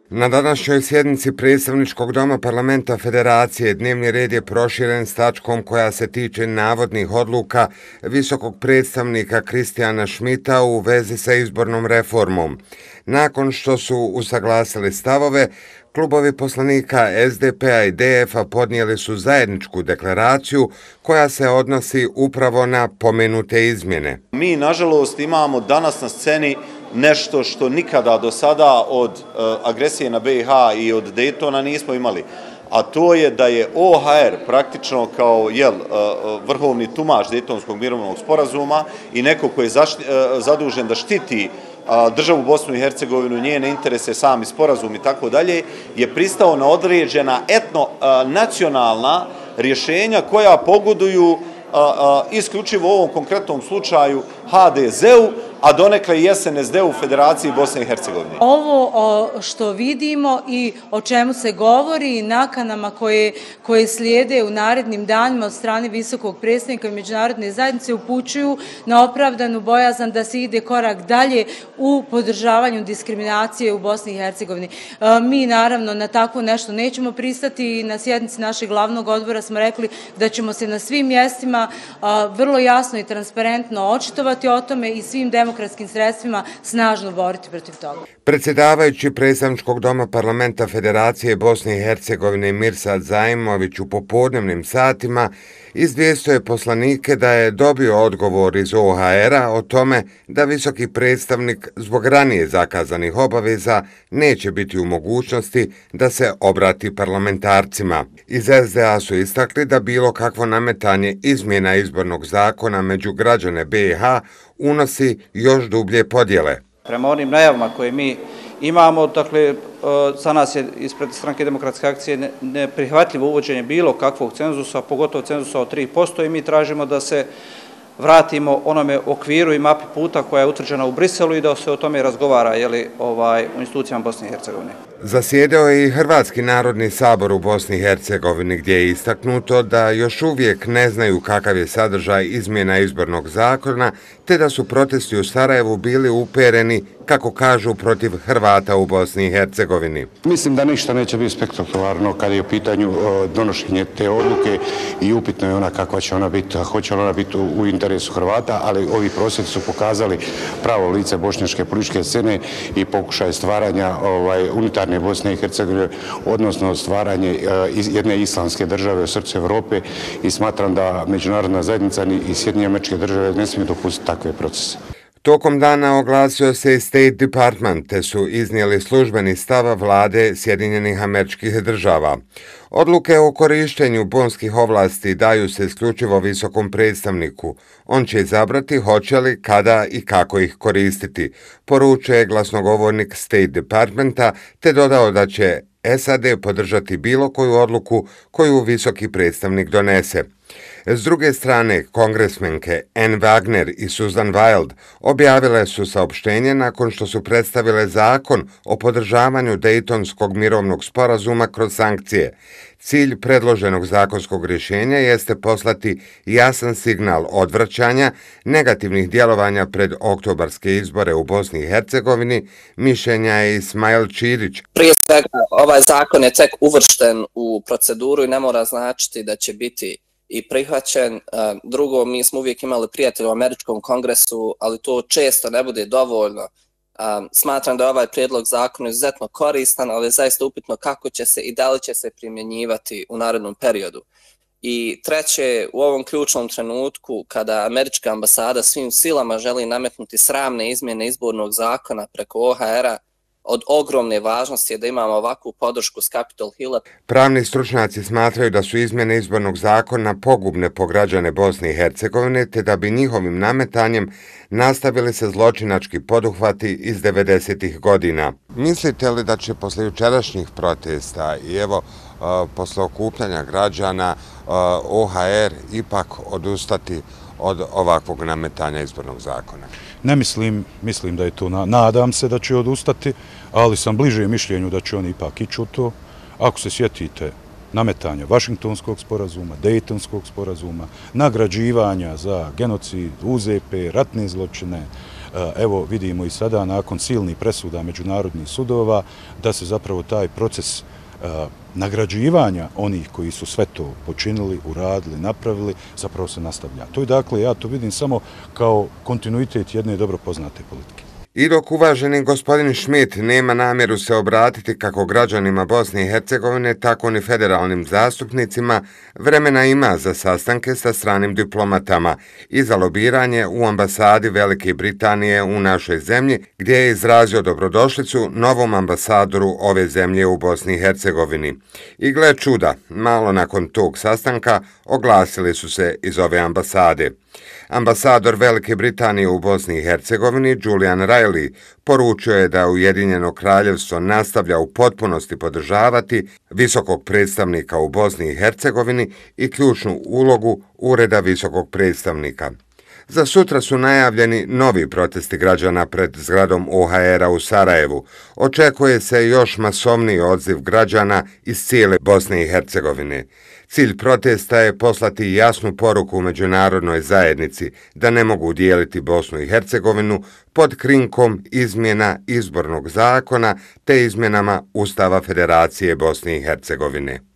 Na današnjoj sjednici predstavničkog doma parlamenta Federacije dnevni red je proširen s tačkom koja se tiče navodnih odluka visokog predstavnika Kristijana Schmidta u vezi sa izbornom reformom. Nakon što su usaglasili stavove, klubovi poslanika SDP-a i DF-a podnijeli su zajedničku deklaraciju koja se odnosi upravo na pomenute izmjene. Mi, nažalost, imamo danas na sceni nešto što nikada do sada od agresije na BiH i od Daytona nismo imali, a to je da je OHR praktično kao vrhovni tumač Daytonskog mirovnog sporazuma i neko ko je zadužen da štiti državu Bosnu i Hercegovinu, njene interese, sami sporazum i tako dalje, je pristao na određena etno-nacionalna rješenja koja pogoduju isključivo u ovom konkretnom slučaju HDZ-u, a donekle i SNSD-u Federaciji Bosne i Hercegovine. Ovo što vidimo i o čemu se govori i nakanama koje slijede u narednim danima od strane visokog predstavnika i međunarodne zajednice upućuju na opravdanu bojazan da se ide korak dalje u podržavanju diskriminacije u Bosni i Hercegovini. Mi naravno na takvo nešto nećemo pristati i na sjednici našeg glavnog odbora smo rekli da ćemo se na svim mjestima vrlo jasno i transparentno očitovati o tome i svim demokratskim sredstvima snažno boriti protiv toga. Predsjedavajući predstavničkog doma parlamenta Federacije Bosne i Hercegovine Mirsad Zaimović u popodnevnim satima izvijestio je poslanike da je dobio odgovor iz OHR-a o tome da visoki predstavnik zbog ranije zakazanih obaveza neće biti u mogućnosti da se obrati parlamentarcima. Iz SDA su istakli da bilo kakvo nametanje izmjena izbornog zakona među građane BiH unosi još dublje podjele. Prema onim najavama koje mi imamo, dakle, za nas je ispred Stranke demokratske akcije neprihvatljivo uvođenje bilo kakvog cenzusa, pogotovo cenzusa od 3% i mi tražimo da se vratimo onome okviru i mapi puta koja je utvrđena u Briselu i da se o tome razgovara u institucijama Bosne i Hercegovine. Zasjedao je i Hrvatski narodni sabor u Bosni i Hercegovini gdje je istaknuto da još uvijek ne znaju kakav je sadržaj izmjena izbornog zakona te da su protesti u Sarajevu bili upereni, kako kažu, protiv Hrvata u Bosni i Hercegovini. Mislim da ništa neće biti spektakularno kad je u pitanju donošenje te odluke i upitno je ona kakva će ona biti, hoće li ona biti u interesu Hrvata, ali ovi prosvjedi su pokazali pravo lice bošnjačke političke scene i pokušaj stvaranja unitarne Bosne i Hercegovine, odnosno stvaranje jedne islamske države u srcu Europe i smatram da međunarodna zajednica i Sjedinjene Američke Države ne smiju dopustiti takve procese. Tokom dana oglasio se i State Department, te su iznijeli službeni stav vlade Sjedinjenih Američkih Država. Odluke o korištenju bonskih ovlasti daju se isključivo visokom predstavniku. On će izabrati hoće li, kada i kako ih koristiti, poručuje glasnogovornik State Departmenta, te dodao da će SAD podržati bilo koju odluku koju visoki predstavnik donese. S druge strane, kongresmenke Ann Wagner i Susan Wild objavile su saopštenje nakon što su predstavile zakon o podržavanju Daytonskog mirovnog sporazuma kroz sankcije. Cilj predloženog zakonskog rješenja jeste poslati jasan signal odvraćanja negativnih djelovanja pred oktobarske izbore u Bosni i Hercegovini, mišljenja je Ismail Čirić. Prije svega, ovaj zakon je tek uvršten u proceduru i ne mora značiti da će biti i prihvaćen. Drugo, mi smo uvijek imali prijatelje u Američkom kongresu, ali to često ne bude dovoljno. Smatram da je ovaj prijedlog zakona izuzetno koristan, ali je zaista upitno kako će se i da li će se primjenjivati u narednom periodu. I treće, u ovom ključnom trenutku, kada američka ambasada svim silama želi nametnuti sramne izmjene izbornog zakona preko OHR-a, od ogromne važnosti je da imamo ovakvu podršku s Capitol Hilla. Pravni stručnjaci smatraju da su izmjene izbornog zakona pogubne po građane Bosne i Hercegovine, te da bi njihovim nametanjem nastavili se zločinački poduhvati iz 90-ih godina. Mislite li da će posle jučerašnjih protesta i posle okupljanja građana OHR ipak odustati od ovakvog nametanja izbornog zakona? Ne mislim da je to, nadam se da će odustati, ali sam bliže mišljenju da će oni ipak ići u to. Ako se sjetite nametanja Vašingtonskog sporazuma, Dejtonskog sporazuma, nagrađivanja za genocid, UZP, ratne zločine, Evo vidimo i sada nakon silnih presuda međunarodnih sudova da se zapravo taj proces nagrađivanja onih koji su sve to počinili, uradili, napravili, zapravo se nastavlja. To je dakle, ja to vidim samo kao kontinuitet jedne dobro poznate politike. I dok uvaženi gospodin Schmidt nema namjeru se obratiti kako građanima Bosne i Hercegovine, tako ni federalnim zastupnicima, vremena ima za sastanke sa stranim diplomatama i za lobiranje u ambasadi Velike Britanije u našoj zemlji, gdje je izrazio dobrodošlicu novom ambasadoru ove zemlje u Bosni i Hercegovini. I gle čuda, malo nakon tog sastanka oglasili su se iz ove ambasade. Ambasador Velike Britanije u Bosni i Hercegovini, Julian Riley, poručio je da Ujedinjeno kraljevstvo nastavlja u potpunosti podržavati visokog predstavnika u Bosni i Hercegovini i ključnu ulogu Ureda visokog predstavnika. Za sutra su najavljeni novi protesti građana pred zgradom OHR-a u Sarajevu. Očekuje se još masovniji odziv građana iz cijele Bosne i Hercegovine. Cilj protesta je poslati jasnu poruku međunarodnoj zajednici da ne mogu dijeliti Bosnu i Hercegovinu pod krinkom izmjena izbornog zakona te izmjenama Ustava Federacije Bosne i Hercegovine.